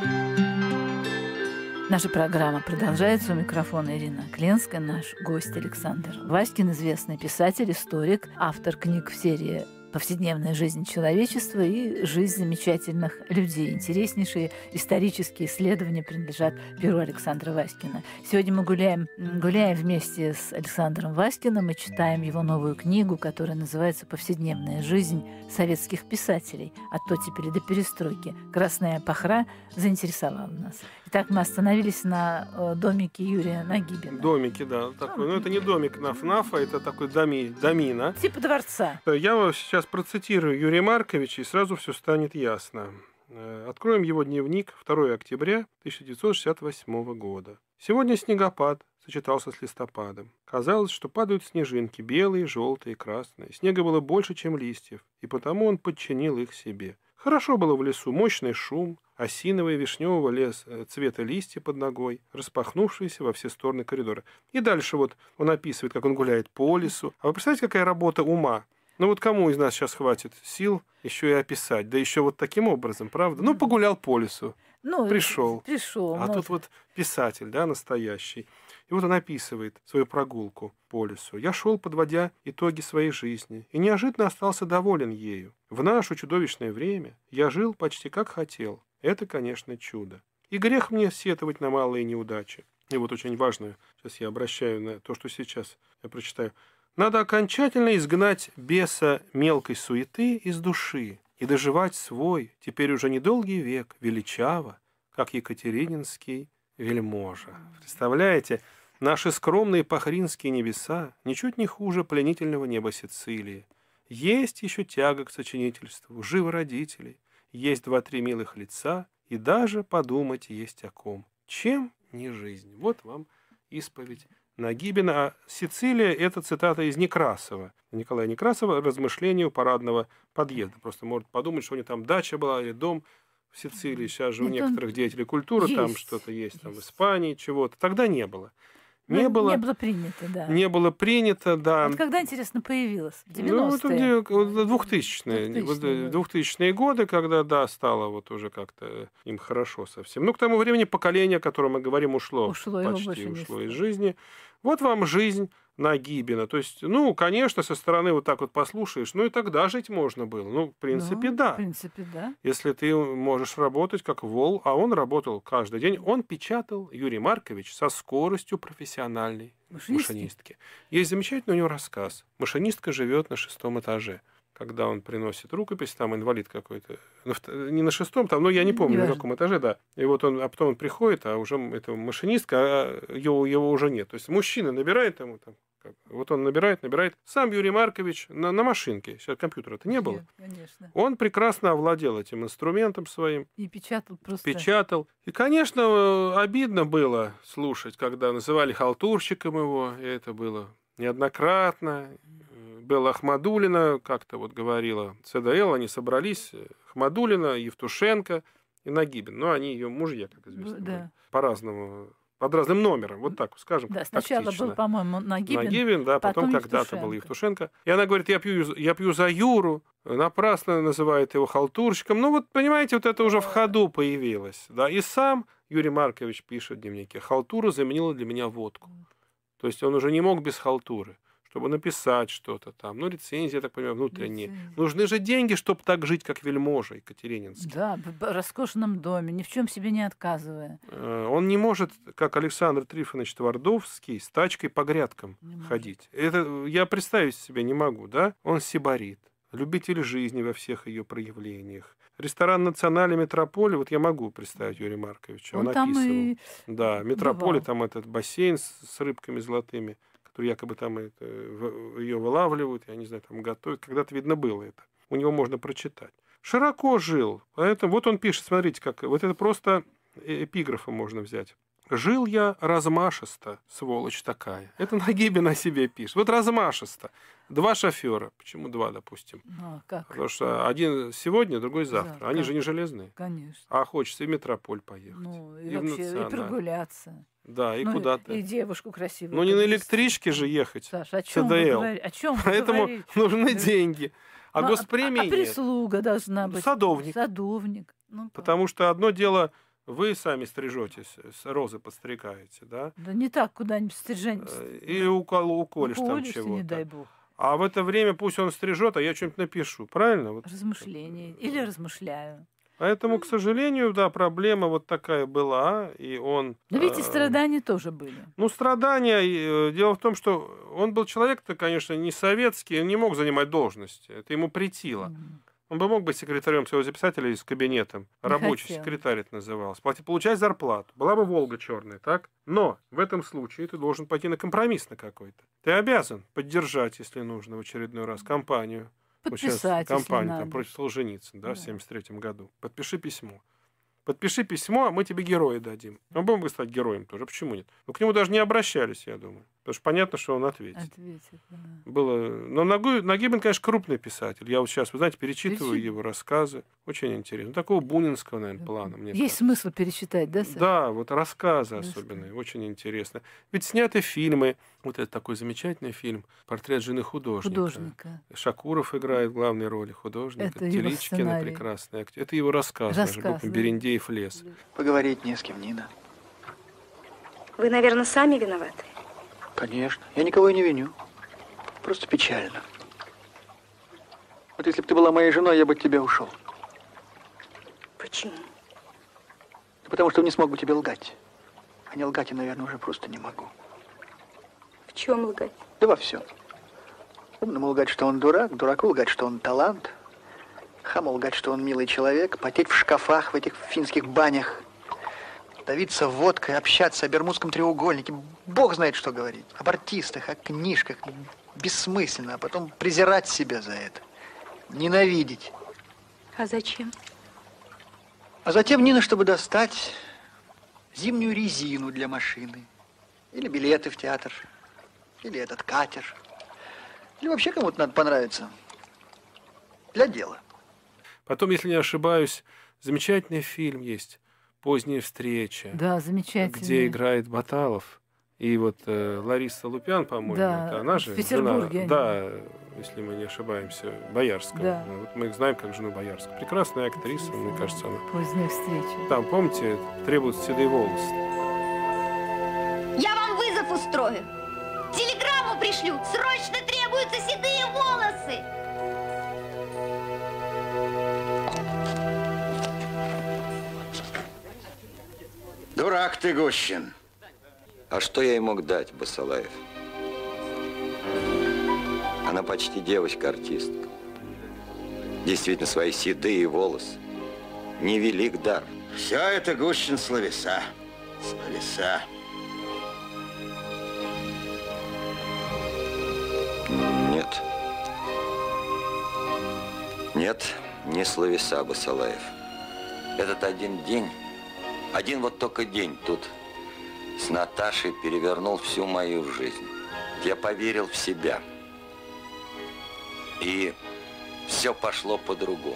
Наша программа продолжается. У микрофона Ирина Кленская, наш гость Александр Васькин, известный писатель, историк, автор книг в серии «Повседневная жизнь человечества» и «Жизнь замечательных людей». Интереснейшие исторические исследования принадлежат перу Александра Васькина. Сегодня мы гуляем вместе с Александром Васькиным и читаем его новую книгу, которая называется «Повседневная жизнь советских писателей. От оттепели до перестройки». «Красная пахра» заинтересовала нас. Итак, мы остановились на домике Юрия Нагибина. Домике, да. Такой. Но это не домик Наф-Нафа, это такой домина. Типа дворца. Я вам сейчас процитирую Юрия Марковича, и сразу все станет ясно. Откроем его дневник, 2 октября 1968 года. Сегодня снегопад сочетался с листопадом. Казалось, что падают снежинки, белые, желтые, красные. Снега было больше, чем листьев, и потому он подчинил их себе. Хорошо было в лесу, мощный шум, осинового и вишневого цвета листья под ногой, распахнувшиеся во все стороны коридора. И дальше вот он описывает, как он гуляет по лесу. А вы представляете, какая работа ума? Ну вот кому из нас сейчас хватит сил еще и описать? Да еще вот таким образом, правда? Ну, погулял по лесу, пришел. А тут вот писатель, да, настоящий. И вот он описывает свою прогулку по лесу. «Я шел, подводя итоги своей жизни, и неожиданно остался доволен ею. В наше чудовищное время я жил почти как хотел. Это, конечно, чудо. И грех мне сетовать на малые неудачи». И вот очень важно, сейчас я обращаю на то, что сейчас я прочитаю. «Надо окончательно изгнать беса мелкой суеты из души и доживать свой, теперь уже недолгий век, величаво, как екатерининский вельможа». Представляете? Наши скромные пахринские небеса ничуть не хуже пленительного неба Сицилии. Есть еще тяга к сочинительству, живы родителей, есть 2-3 милых лица, и даже подумать есть о ком. Чем не жизнь? Вот вам исповедь Нагибина. А Сицилия – это цитата из Некрасова. Николая Некрасова «Размышления у парадного подъезда». Просто может подумать, что у него там дача была или дом в Сицилии. Сейчас же у некоторых деятелей культуры там что-то есть, там в Испании чего-то. Тогда не было. Не было принято, да. Не было принято, да. Вот когда, интересно, появилось? В 90-е? 2000-е годы, когда, да, стало вот уже как-то им хорошо совсем. Ну, к тому времени поколение, о котором мы говорим, ушло из жизни. Вот вам жизнь Нагибина. То есть, ну, конечно, со стороны вот так вот послушаешь, ну, и тогда жить можно было. Ну, в принципе, да. В принципе, да. Если ты можешь работать как вол, а он работал каждый день, он печатал, Юрий Маркович, со скоростью профессиональной машинистки. Есть замечательный у него рассказ. Машинистка живет на 6-м этаже. Когда он приносит рукопись, там инвалид какой-то, не на 6-м, там, ну, я не помню, на каком этаже, да. И вот он, а потом он приходит, а уже это машинистка, а его уже нет. То есть мужчина набирает ему там, вот он набирает. Сам Юрий Маркович на машинке, сейчас компьютера-то не было. Нет, конечно. Он прекрасно овладел этим инструментом своим. И печатал просто. Печатал. И, конечно, обидно было слушать, когда называли халтурщиком его, и это было неоднократно. Белла Ахмадуллина как-то вот говорила, ЦДЛ, они собрались, Ахмадуллина, Евтушенко и Нагибин. Но они ее мужья, как известно, были. По-разному, под разным номером, вот так скажем. Да, сначала тактично. был, по-моему, Нагибин, да, потом когда-то был Евтушенко. И она говорит, я пью за Юру, напрасно называет его халтурщиком. Ну вот, понимаете, вот это уже в ходу появилось. Да? И сам Юрий Маркович пишет в дневнике, халтура заменила для меня водку. То есть он уже не мог без халтуры, чтобы написать что-то там. Ну, рецензия, я так понимаю, внутренние. Нужны же деньги, чтобы так жить, как вельможа Екатерининский. Да, в роскошном доме, ни в чем себе не отказывая. Он не может, как Александр Трифонович Твардовский, с тачкой по грядкам ходить. Это я представить себе не могу, да? Он сибарит, любитель жизни во всех ее проявлениях. Ресторан «Националь» «Метрополь», вот я могу представить Юрия Марковича, он описывал. Да, «Метрополь», там этот бассейн с рыбками золотыми, которые якобы там ее вылавливают, я не знаю, там готовят. Когда-то, видно, было это. У него можно прочитать. Широко жил. Поэтому вот он пишет, смотрите, как вот это просто эпиграфом можно взять. «Жил я размашисто, сволочь такая». Это Нагибин о себе пишет. Вот размашисто. 2 шофера. Почему 2, допустим? Как? Потому что один сегодня, другой завтра. Они же не железные. Конечно. А хочется и в метрополь поехать. Ну, и вообще, и прогуляться. Да, и куда-то. И девушку красивую. Ну, не на электричке же ехать. Саша, о чем ЦДЛ. О чем Поэтому нужны деньги. А госпремии прислуга должна быть. Садовник. Садовник. Потому что одно дело вы сами стрижетесь, розы подстрекаете, да? Да не так куда-нибудь стрижень. Или уколешь там Уколешься, чего-то. не дай бог. А в это время пусть он стрижет, а я что-нибудь напишу, правильно? Вот. Размышления. Или размышляю. Поэтому, к сожалению, да, проблема вот такая была, и он... Но ведь и страдания тоже были. Ну, страдания, дело в том, что он был человек-то, конечно, не советский, он не мог занимать должность, это ему претило. Он бы мог быть секретарем своего записателя из кабинета, рабочий хотел. секретарь это назывался, получать зарплату, была бы Волга черная, так? Но в этом случае ты должен пойти на компромисс на какой-то. Ты обязан поддержать, если нужно, в очередной раз компанию. Подписать, вот сейчас кампанию если там, надо. против Солженицына, да, Да. в 1973 году. Подпиши письмо. Подпиши письмо, а мы тебе героя дадим. Он бы мог стать героем тоже. Почему нет? Но к нему даже не обращались, я думаю. Потому что понятно, что он ответит. Ответит, да. Было... Но Нагибин, конечно, крупный писатель. Я вот сейчас, вы знаете, перечитываю его рассказы. Очень интересно. Ну, такого бунинского, наверное, плана. Мне Есть смысл перечитать, да, Саша? Да, вот рассказы особенные. Очень интересно. Ведь сняты фильмы. Вот это такой замечательный фильм «Портрет жены художника». Шакуров играет главные роли художника. Это его Теличкина сценарий. прекрасный актер. Это его рассказ. Рассказ, да. Берендеев лес. Поговорить не с кем, Нина. Вы, наверное, сами виноваты. Конечно. Я никого и не виню. Просто печально. Вот если бы ты была моей женой, я бы от тебя ушел. Почему? Да потому что не смог бы тебе лгать. А не лгать я, наверное, уже просто не могу. В чем лгать? Да во всем. Умному лгать, что он дурак, дураку лгать, что он талант, хаму лгать, что он милый человек, потеть в шкафах, в этих финских банях, давиться водкой, общаться о Бермудском треугольнике. Бог знает, что говорить. Об артистах, о книжках. Бессмысленно. А потом презирать себя за это. Ненавидеть. А зачем? А затем, Нина, чтобы достать зимнюю резину для машины. Или билеты в театр. Или этот катер. Или вообще кому-то надо понравиться. Для дела. Потом, если не ошибаюсь, замечательный фильм есть «Поздняя встреча», Да, замечательно. где играет Баталов. И вот Лариса Лупян, по-моему, Да, это она же. в Петербурге Жена, они. да, если мы не ошибаемся, Боярского. Да. Вот мы знаем как жену Боярского. Прекрасная актриса, мне кажется, она. Поздняя встреча. Там, помните, требуют седые волосы. Я вам вызов устрою. Телеграмму пришлю. Срочно требуются седые волосы. Дурак ты, Гущин. А что я ей мог дать, Басалаев? Она почти девочка-артистка. Действительно, свои седые волосы. Невелик дар. Все это, Гущин, словеса. Словеса. Нет. Нет, не словеса, Басалаев. Этот один день, один вот только день тут с Наташей перевернул всю мою жизнь. Я поверил в себя. И все пошло по-другому.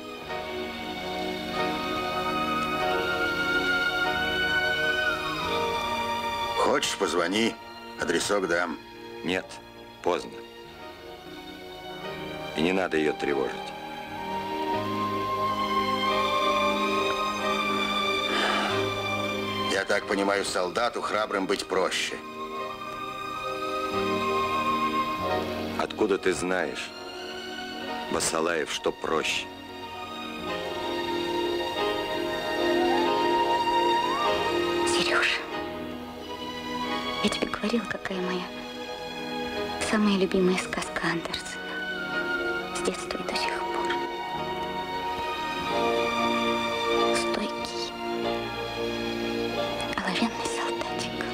Хочешь, позвони, адресок дам. Нет, поздно. И не надо ее тревожить. Я так понимаю, солдату храбрым быть проще. Откуда ты знаешь, Басалаев, что проще? Сережа, я тебе говорила, какая моя самая любимая сказка Андерсена. С детства и до сих пор. Стойкий, оловянный солдатик.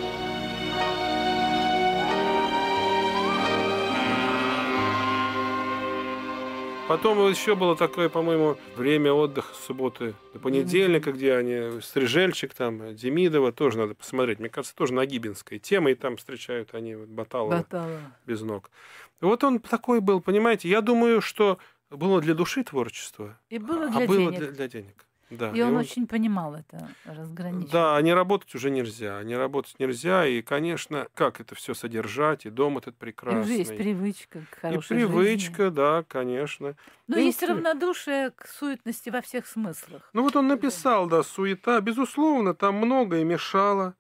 Потом еще было такое, по-моему, время отдыха с субботы до понедельника, где они, Стрижельчик, там, Демидова, тоже надо посмотреть. Мне кажется, тоже нагибинская тема, и там встречают они вот, Баталова без ног. Вот он такой был, понимаете, я думаю, что было для души творчество, И было а для было денег. для денег. Да, И он очень понимал это, разграничивал. Да, не работать уже нельзя. Не работать нельзя. И, конечно, как это все содержать, и дом этот И прекрасный. уже есть привычка к И хорошей привычка, жизни. да, конечно. Но И есть вот, равнодушие к суетности во всех смыслах. ну вот он написал, да, суета. Безусловно, там многое мешало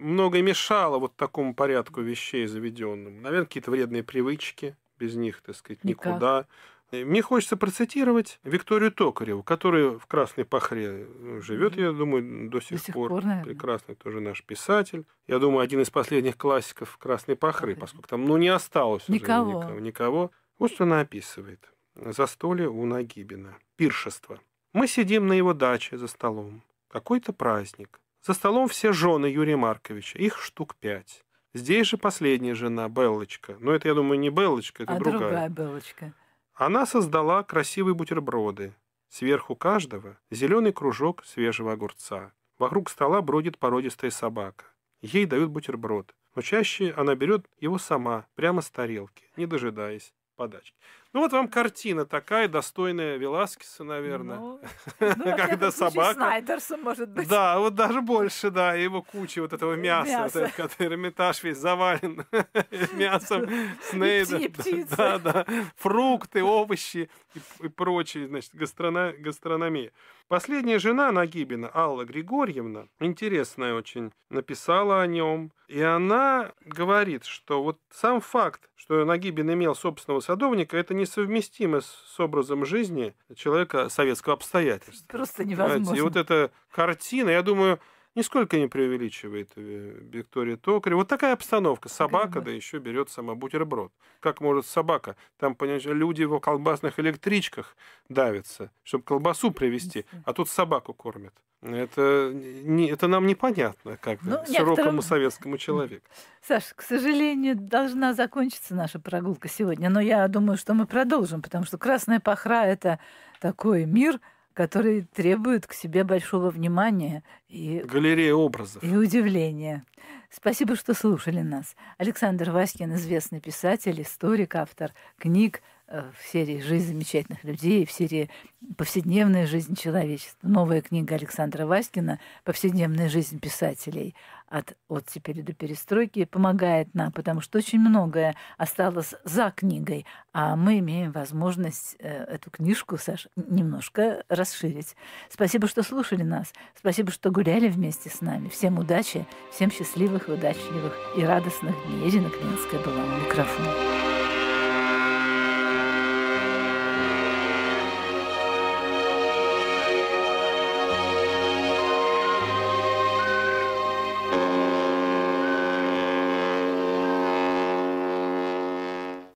вот такому порядку вещей заведенным. Наверное, какие-то вредные привычки. Без них, так сказать, Никак. никуда. Мне хочется процитировать Викторию Токареву, которая в Красной Пахре живет, я думаю, до сих пор. наверное. Прекрасный тоже наш писатель. Я думаю, один из последних классиков Красной Пахры, Пахры. поскольку там не осталось уже Никого. никого. Вот что она описывает. Застолье у Нагибина. Пиршество. Мы сидим на его даче за столом. Какой-то праздник. За столом все жены Юрия Марковича. Их штук 5. Здесь же последняя жена, Беллочка. Но это, я думаю, не Беллочка, это другая Белочка. Она создала красивые бутерброды. Сверху каждого зеленый кружок свежего огурца. Вокруг стола бродит породистая собака. Ей дают бутерброд, но чаще она берет его сама, прямо с тарелки, не дожидаясь подачки. Ну вот вам картина такая, достойная Веласкеса, наверное. Ну, Когда собака... Снайдерса, может быть. Да, вот даже больше, да, его куча вот этого мяса. Вот этот, который Эрмитаж весь завален мясом Снейдера. птицы. Да, фрукты, овощи и прочее, значит, гастрономия. Последняя жена Нагибина, Алла Григорьевна, интересная очень, написала о нем. И она говорит, что вот сам факт, что Нагибин имел собственного садовника, это несовместимо с образом жизни человека советского обстоятельства. Просто невозможно. И вот эта картина, я думаю, нисколько не преувеличивает Виктория Токарева. Вот такая обстановка. Собака, да еще берет сама бутерброд. Как может собака? Там, понимаешь, люди в колбасных электричках давятся, чтобы колбасу привезти, а тут собаку кормят. Это нам непонятно, как широкому советскому человеку. Саш, к сожалению, должна закончиться наша прогулка сегодня, но я думаю, что мы продолжим, потому что Красная Пахра — это такой мир, который требует к себе большого внимания и галерея образов и удивления. Спасибо, что слушали нас. Александр Васькин — известный писатель, историк, автор книг в серии «Жизнь замечательных людей», в серии «Повседневная жизнь человечества». Новая книга Александра Васькина «Повседневная жизнь писателей» от оттепели до перестройки помогает нам, потому что очень многое осталось за книгой, а мы имеем возможность эту книжку, Саш, немножко расширить. Спасибо, что слушали нас. Спасибо, что гуляли вместе с нами. Всем удачи, всем счастливых, удачливых и радостных дней. Ирина Клинская была у микрофона.